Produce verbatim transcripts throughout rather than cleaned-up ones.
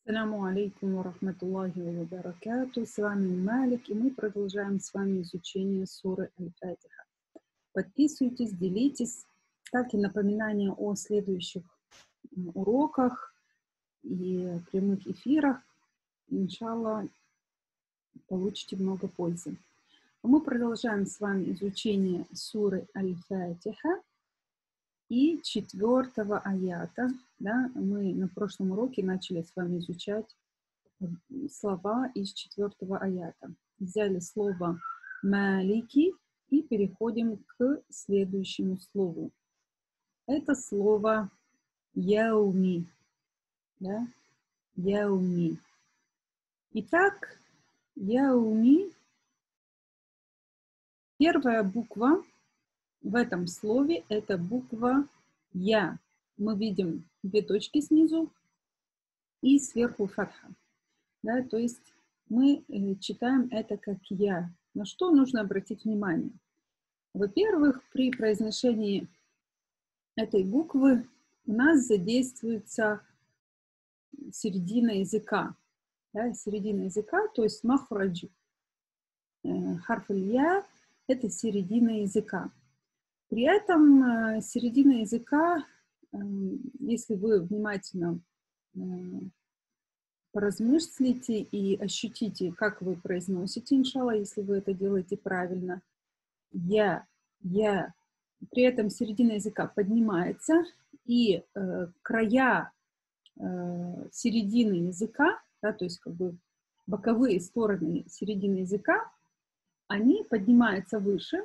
Ассаляму алейкум ва рахматуллахи ва баракату. С вами Малик, и мы продолжаем с вами изучение суры Аль-Фатиха. Подписывайтесь, делитесь, ставьте напоминания о следующих уроках и прямых эфирах. Иншаллах, получите много пользы. Мы продолжаем с вами изучение суры Аль-Фатиха и четвертого аята. Да, мы на прошлом уроке начали с вами изучать слова из четвертого аята. Взяли слово «малики» и переходим к следующему слову. Это слово «яуми». Да? «Яуми». Итак, «яуми» — первая буква в этом слове — это буква «я». Мы видим две точки снизу и сверху фатха. Да, то есть мы э, читаем это как «я». На что нужно обратить внимание? Во-первых, при произношении этой буквы у нас задействуется середина языка. Да, середина языка, то есть махрадж. Э, харф аль-я — это середина языка. При этом э, середина языка, э, если вы внимательно э, поразмыслите и ощутите, как вы произносите, иншалла, если вы это делаете правильно. Я, я. При этом середина языка поднимается, и э, края э, середины языка, да, то есть как бы боковые стороны середины языка, они поднимаются выше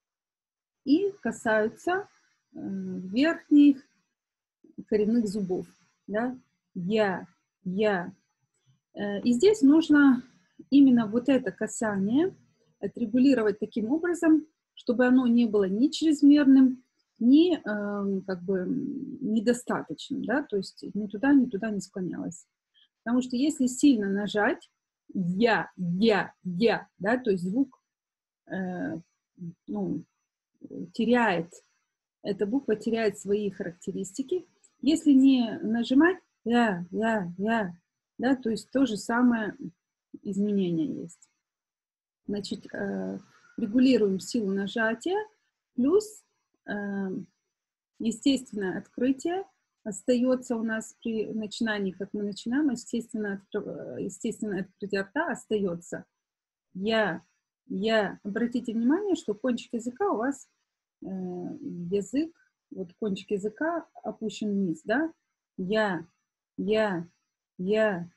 и касаются э, верхних коренных зубов. Да? Я, я. И здесь нужно именно вот это касание отрегулировать таким образом, чтобы оно не было ни чрезмерным, ни э, как бы недостаточным, да, то есть ни туда, ни туда не склонялось. Потому что если сильно нажать я, я, я, да, то есть звук э, ну, теряет, эта буква теряет свои характеристики. Если не нажимать я, я, я, да, то есть то же самое изменение есть. Значит, э, регулируем силу нажатия, плюс э, естественное открытие остается у нас при начинании, как мы начинаем, естественное, естественное открытие рта остается. Я, я. Обратите внимание, что кончик языка у вас, э, язык, вот кончик языка опущен вниз, да? Я, я, я.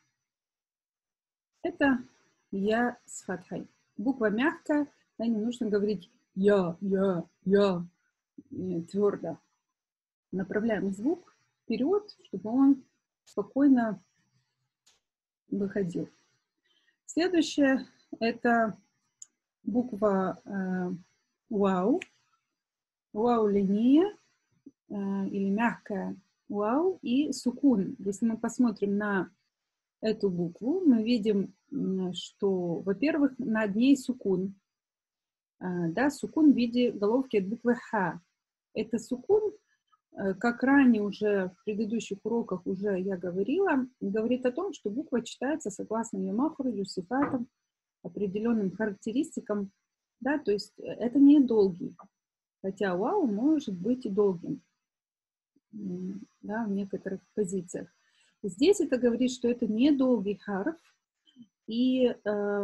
Это я с фатхой. Буква мягкая, да, не нужно говорить я, я, я, твердо. Направляем звук вперед, чтобы он спокойно выходил. Следующее — это буква э, вау, вау линия э, или мягкая вау и сукун. Если мы посмотрим на эту букву, мы видим, что, во-первых, над ней сукун. Да, сукун в виде головки от буквы Х. Это сукун, как ранее уже в предыдущих уроках уже я говорила, говорит о том, что буква читается согласно ее махраджу, сифатам, определенным характеристикам. Да, то есть это не долгий, хотя вау может быть и долгим, да, в некоторых позициях. Здесь это говорит, что это не долгий харф, и э,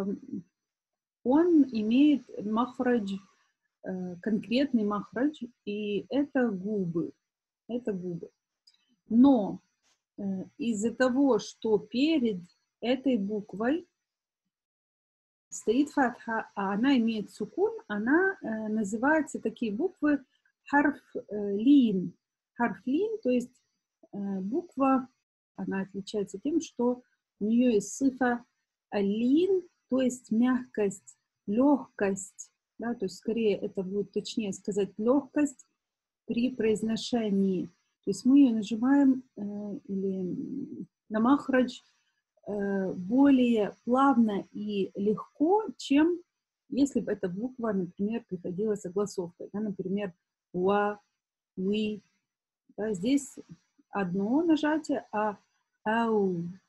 он имеет махрадж, э, конкретный махрадж, и это губы. Это губы. Но э, из-за того, что перед этой буквой стоит фатха, а она имеет сукун, она э, называется такие буквы харф э, лин. Харф лин, то есть э, буква, она отличается тем, что у нее есть сифа алин, то есть мягкость, легкость, да, то есть скорее это будет точнее сказать легкость при произношении. То есть мы ее нажимаем э, или на махрадж э, более плавно и легко, чем если бы эта буква, например, приходила согласовкой. Да, например, уа, уи. Да, здесь одно нажатие, а ау,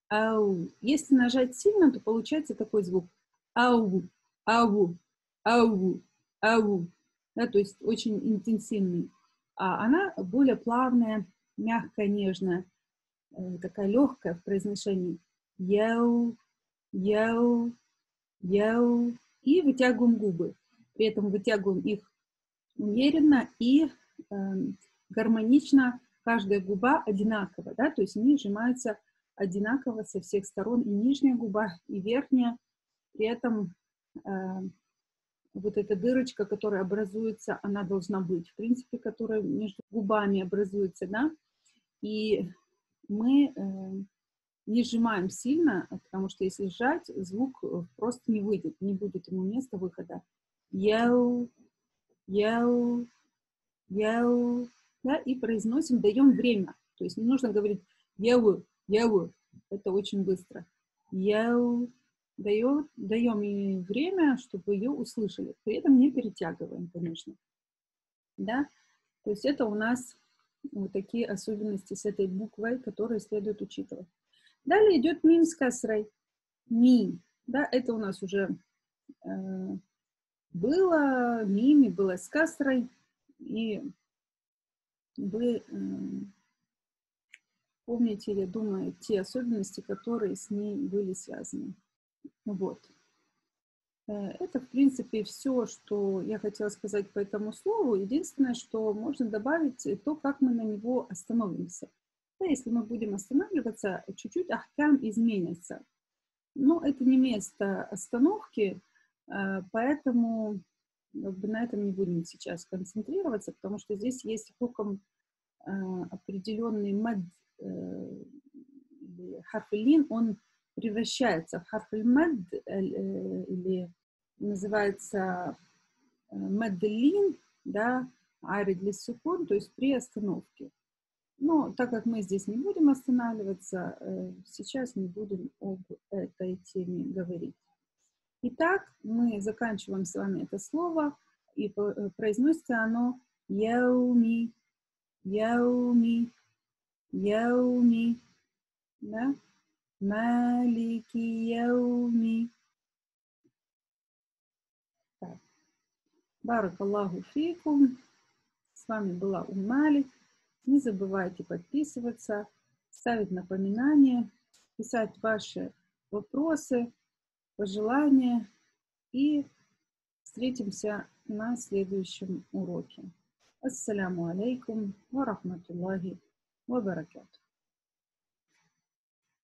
ау. Если нажать сильно, то получается такой звук. Ау, ау, ау, ау. Да, то есть очень интенсивный. А она более плавная, мягкая, нежная, э, такая легкая в произношении. Яу, яу, яу. И вытягиваем губы. При этом вытягиваем их уверенно и э, гармонично. Каждая губа одинаково, да, то есть они сжимаются одинаково со всех сторон, и нижняя губа, и верхняя. При этом э, вот эта дырочка, которая образуется, она должна быть, в принципе, которая между губами образуется, да, и мы э, не сжимаем сильно, потому что если сжать, звук просто не выйдет, не будет ему места выхода. Яу, яу, яу, да, и произносим, даем время. То есть не нужно говорить яу, яу, это очень быстро. Яу, даем, даем ей время, чтобы ее услышали. При этом не перетягиваем, конечно. Да? То есть это у нас вот такие особенности с этой буквой, которые следует учитывать. Далее идет мим с касрой. Ми. Да, это у нас уже э, было, мими было с касрой. И вы э, помните, я думаю, те особенности, которые с ней были связаны. Вот. Это, в принципе, все, что я хотела сказать по этому слову. Единственное, что можно добавить, то, как мы на него остановимся. Да, если мы будем останавливаться, чуть-чуть ахкам изменится. Но это не место остановки, поэтому как бы на этом не будем сейчас концентрироваться, потому что здесь есть хуком определенный мад, харфилин, он превращается в харфиль-мад, или называется маддлин, да, арид ли сукун, то есть при остановке. Но так как мы здесь не будем останавливаться, сейчас не будем об этой теме говорить. Итак, мы заканчиваем с вами это слово, и произносится оно яуми, яуми, яуми, да? Малики яуми. Так. Барак Аллаху фикум. С вами была Уммалик. Не забывайте подписываться, ставить напоминания, писать ваши вопросы, пожелания. И встретимся на следующем уроке. Ассаляму алейкум ва рахматуллахи ва баракатух.